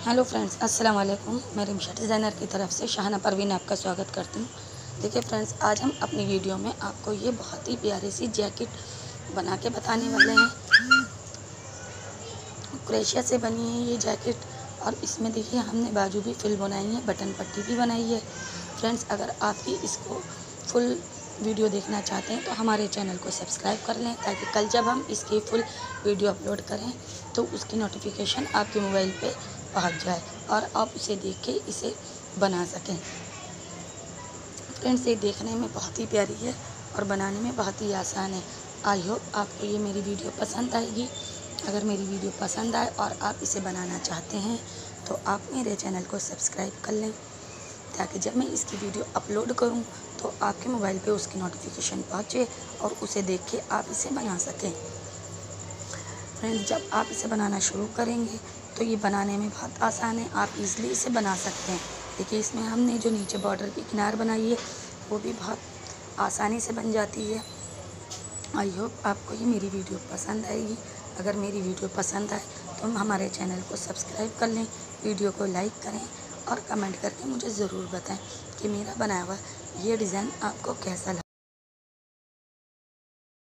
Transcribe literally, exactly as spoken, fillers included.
Hello friends, अस्सलाम वालेकुम। मैं रिमशट डिज़ाइनर की तरफ से शाहना परवीन आपका स्वागत करती हूँ। देखिए फ्रेंड्स, आज हम अपनी वीडियो में आपको ये बहुत ही प्यारी सी जैकेट बना के बताने वाले हैं। क्रोशिया से बनी है ये जैकेट और इसमें देखिए हमने बाजू भी फिल बनाई है, बटन पट्टी भी बनाई है। फ्रेंड्स, अगर आप भी इसको फुल वीडियो देखना चाहते हैं तो हमारे चैनल को सब्सक्राइब कर लें, ताकि कल जब हम इसकी फुल वीडियो अपलोड करें तो उसकी नोटिफिकेशन आपके मोबाइल पे पहुंच जाए और आप उसे देख के इसे बना सकें। फ्रेंड्स, ये देखने में बहुत ही प्यारी है और बनाने में बहुत ही आसान है। आई होप आपको ये मेरी वीडियो पसंद आएगी। अगर मेरी वीडियो पसंद आए और आप इसे बनाना चाहते हैं तो आप मेरे चैनल को सब्सक्राइब कर लें, ताकि जब मैं इसकी वीडियो अपलोड करूं तो आपके मोबाइल पे उसकी नोटिफिकेशन पहुंचे और उसे देख के आप इसे बना सकें। फ्रेंड्स, जब आप इसे बनाना शुरू करेंगे तो ये बनाने में बहुत आसान है, आप इजीली इसे बना सकते हैं। देखिए, इसमें हमने जो नीचे बॉर्डर की किनार बनाई है वो भी बहुत आसानी से बन जाती है। आई होप आपको ये मेरी वीडियो पसंद आएगी। अगर मेरी वीडियो पसंद आए तो हमारे चैनल को सब्सक्राइब कर लें, वीडियो को लाइक करें और कमेंट करके मुझे ज़रूर बताएं कि मेरा बनाया हुआ ये डिज़ाइन आपको कैसा लगा।